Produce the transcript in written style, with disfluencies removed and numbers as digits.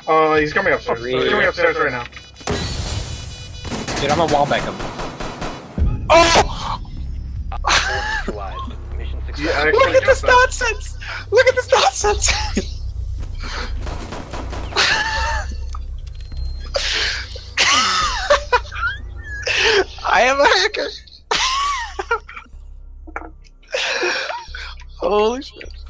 He's coming upstairs. He's coming upstairs right now. Dude, I'm gonna wallbang him. Oh! Look at this nonsense! Look at this nonsense! I am a hacker! Holy shit.